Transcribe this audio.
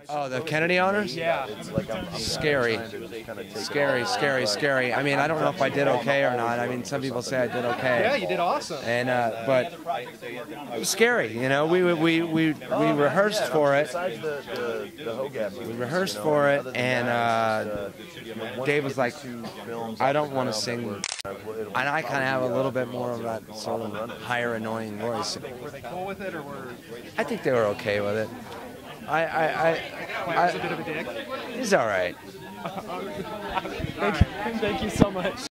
Oh, the Kennedy honors? Yeah. Scary. Scary. I mean, I don't know if I did okay or not. I mean, some people say I did okay. Yeah, you did awesome. And but it was scary. You know, we rehearsed for it. We rehearsed for it, and Dave was like, I don't want to sing. And I kind of have a little bit more of that sort of higher, annoying voice. Were they cool with it, or were? I think they were okay with it. Was a bit of a dick. He's all right. Thank you so much.